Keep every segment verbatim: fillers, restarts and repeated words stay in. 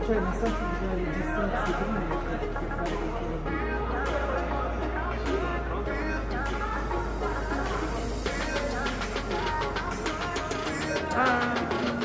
Cioè, nel senso bisogna registrarsi prima per fare queste robe. Ah.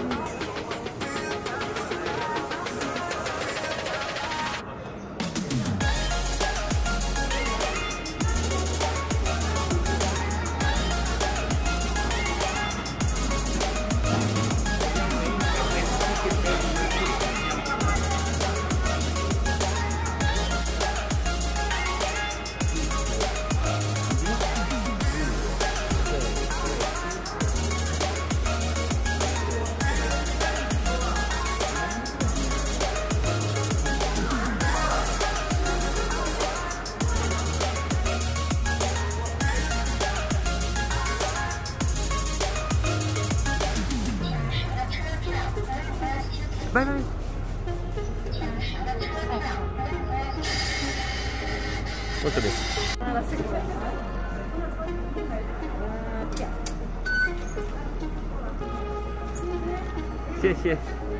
Vai, vai. Cosa detto? La seconda. Sì, sì.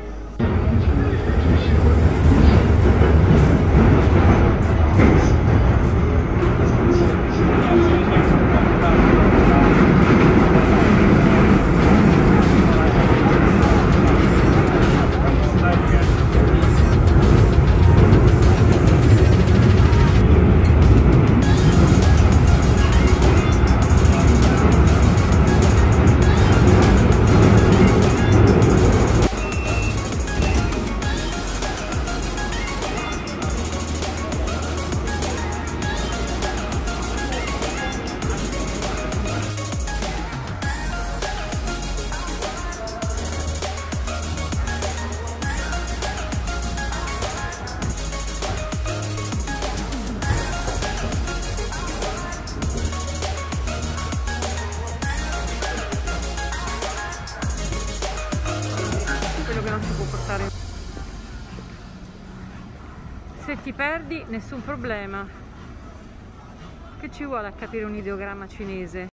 Quello che non si può portare. Se ti perdi, nessun problema. Che ci vuole a capire un ideogramma cinese?